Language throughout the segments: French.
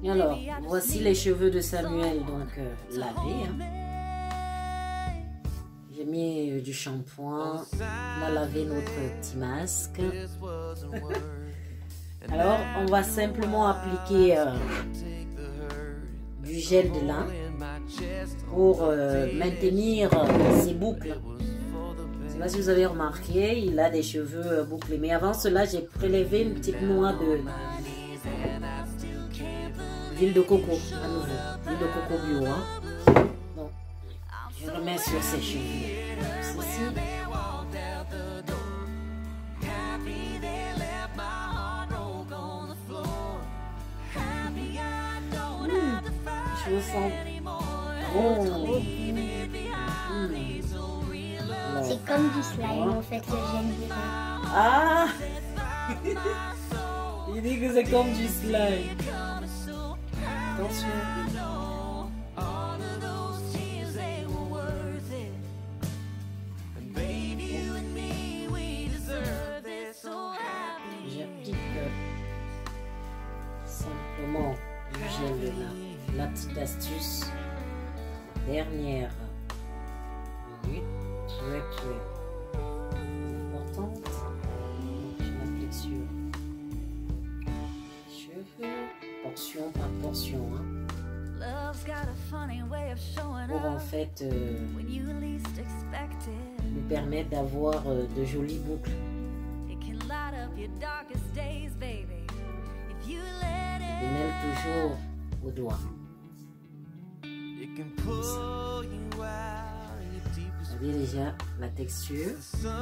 Et alors, voici les cheveux de Samuel, donc lavés. Hein. J'ai mis du shampoing, on a lavé notre petit masque. Alors, on va simplement appliquer du gel de lin pour maintenir ses boucles. Je ne sais pas si vous avez remarqué, il a des cheveux bouclés. Mais avant cela, j'ai prélevé une petite noix d'huile de coco, à nouveau. Huile de coco bio. Hein. Donc, je remets sur ses cheveux. Ceci. Les cheveux sont ronds. C'est comme du slime en fait, que j'aime bien. Ah! Il dit que c'est comme du slime. Attention. J'applique simplement du gel de lin. La petite astuce. Dernière minute. Très importante. Je l'applique sur les cheveux, portion par portion, hein, pour en fait lui permettre d'avoir de jolies boucles. Je mêle toujours au doigt. Vous avez déjà la texture.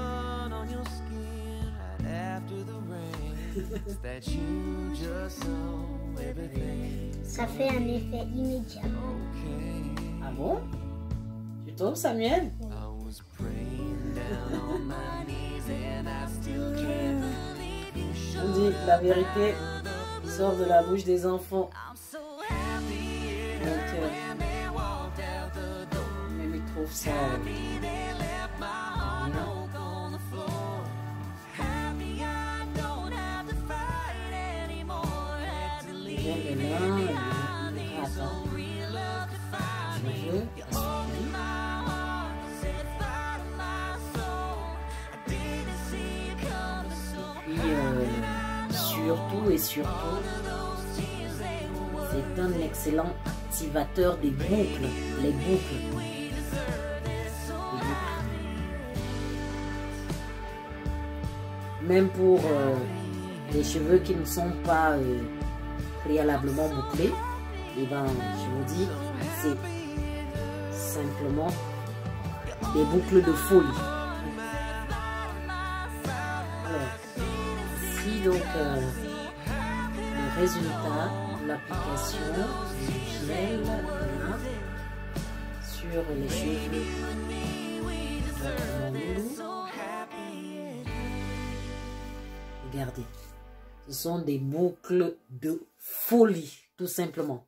Ça fait un effet immédiat. Ah bon? Tu trouves, Samuel? On dit la vérité sort de la bouche des enfants. Donc, même ils trouvent ça. Surtout, c'est un excellent activateur des boucles, les boucles. Même pour les cheveux qui ne sont pas préalablement bouclés, et ben, je vous dis, c'est simplement des boucles de folie. Alors, si donc le résultat de l'application du gel sur les cheveux de mon loulou. Regardez, ce sont des boucles de folie, tout simplement.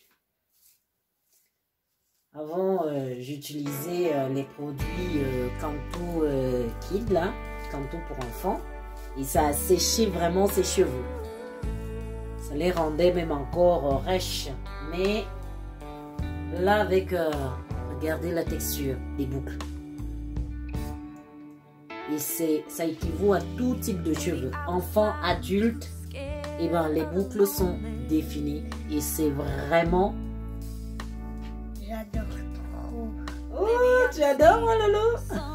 Avant, j'utilisais les produits Cantu Kid, là, Cantu pour enfants, et ça a séché vraiment ses cheveux. Ça les rendait même encore rêches. Mais là, avec, regardez la texture des boucles. Et ça équivaut à tout type de cheveux. Enfants, adultes, et ben les boucles sont définies. Et c'est vraiment... J'adore trop. Oh, tu adores, mon loulou.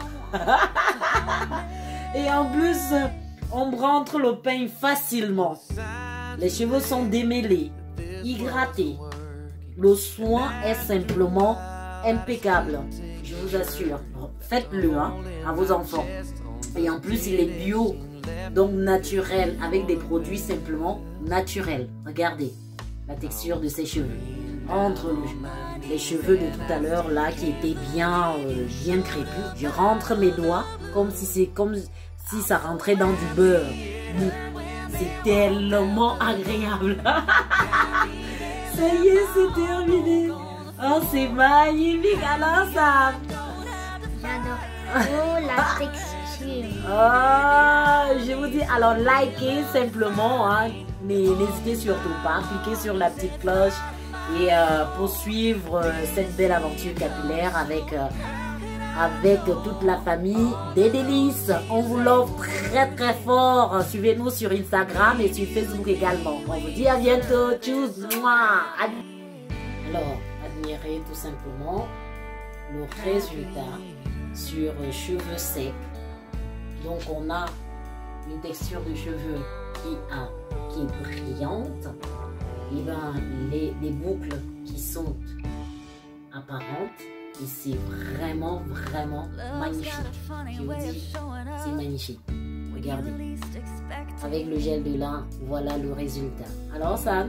Et en plus, on rentre le pain facilement. Les cheveux sont démêlés, hydratés. Le soin est simplement impeccable. Je vous assure. Faites-le hein, à vos enfants. Et en plus, il est bio, donc naturel, avec des produits simplement naturels. Regardez la texture de ses cheveux. Entre les cheveux de tout à l'heure, là, qui étaient bien crépus, je rentre mes doigts comme si ça rentrait dans du beurre. C'est tellement agréable. Ça y est, c'est terminé. Oh, c'est magnifique. Alors, ça... J'adore trop la texture. Oh, je vous dis, alors likez simplement, hein, n'hésitez surtout pas, cliquez sur la petite cloche et poursuivre cette belle aventure capillaire avec toute la famille des délices. On vous l'offre très très fort. Suivez-nous sur Instagram et sur Facebook également. On vous dit à bientôt. Tchuss. Alors, admirez tout simplement le résultat sur cheveux secs. Donc on a une texture de cheveux qui est brillante. Et ben les boucles qui sont apparentes. Et c'est vraiment magnifique. Je vous dis, c'est magnifique. Regardez. Avec le gel de lin, voilà le résultat. Alors Sam?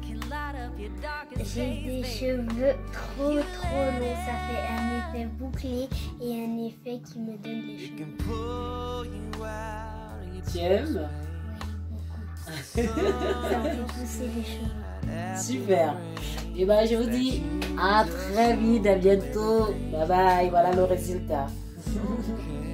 J'ai des cheveux trop longs. Ça fait un effet bouclé et un effet qui me donne les cheveux. Tu aimes? Ça me fait pousser les cheveux. Super. Et ben je vous dis à très vite, à bientôt. Bye bye, voilà le résultat.